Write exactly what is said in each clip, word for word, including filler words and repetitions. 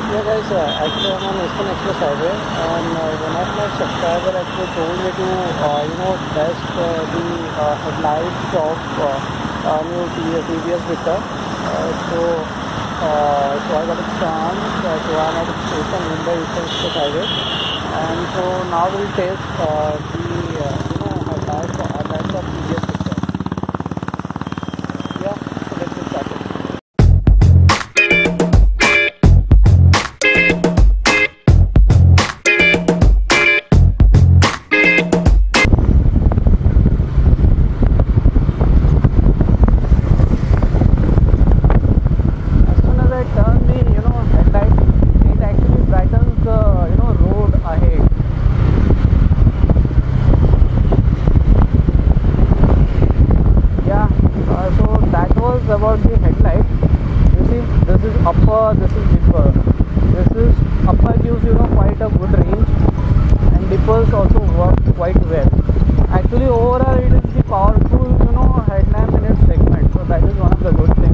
Yeah guys, uh, actually I'm on Eastern Express Highway, and uh, one of my subscriber actually told me to uh, you know test uh, the uh, headlights of uh, uh, new T V S Vita. Uh, so uh, so I got a chance. Uh, so I'm at the station Mumbai Eastern Express Highway, and so now we'll test uh, the uh, you know headlights headlights of T V S Vita. Yeah, so let's get started. About the headlight, you see this is upper, this is dipper. This is upper gives you know quite a good range, and dippers also work quite well. Actually overall it is the powerful you know headlamp in its segment, so that is one of the good things.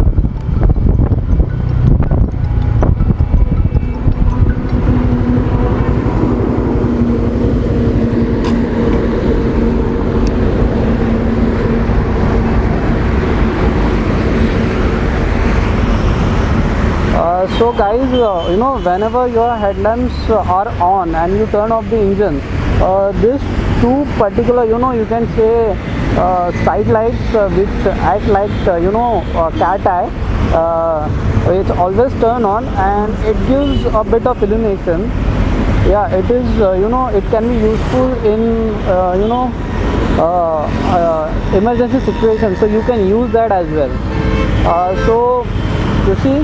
So guys, uh, you know whenever your headlamps uh, are on and you turn off the engine, uh, this two particular you know you can say uh, side lights uh, which act like uh, you know uh, cat eye, uh, it's always turn on and it gives a bit of illumination. Yeah, it is uh, you know it can be useful in uh, you know uh, uh, emergency situations, so you can use that as well. Uh, so you see,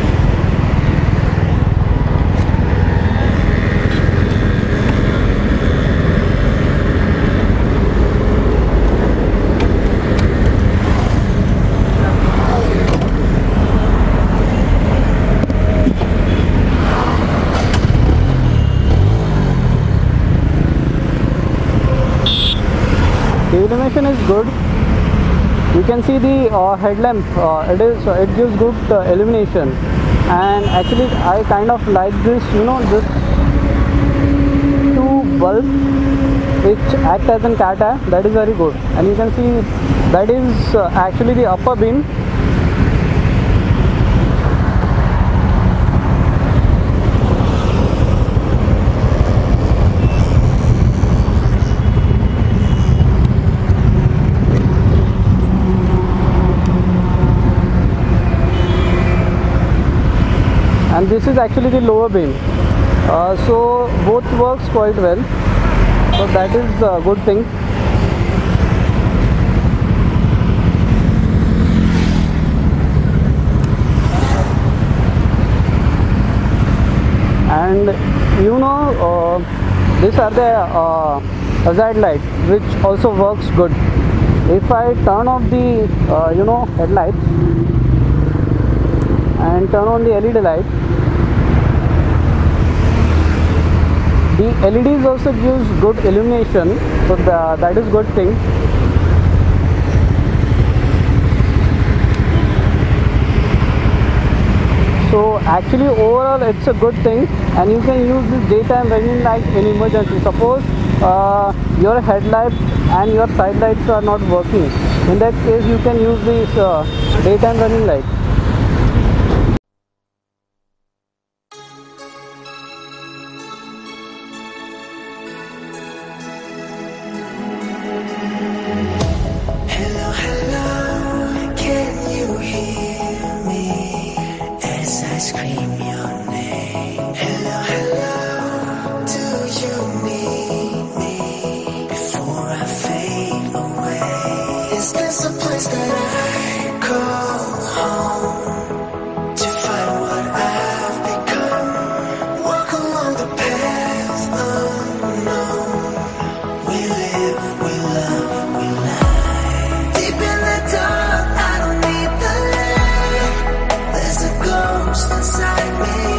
the illumination is good. You can see the uh, headlamp, uh, it is uh, it gives good uh, illumination, and actually I kind of like this you know this two bulbs which act as an cat eye. That is very good, and you can see that is uh, actually the upper beam. And this is actually the lower beam, uh, so both works quite well, so that is a good thing. And you know uh, these are the uh, hazard light which also works good. If I turn off the uh, you know headlights and turn on the L E D light, the L E Ds also gives good illumination, so the, that is good thing. So actually overall it's a good thing, and you can use this daytime running light in emergency. Suppose uh, your headlight and your side lights are not working, in that case you can use this uh, daytime running light. Scream your name. Hello, hello. Do you need me before I fade away? Is this a place that I call home to find what I've become? Walk along the path unknown. We live, we love, we lie. Deep in the dark, I don't need the light. There's a ghost inside me.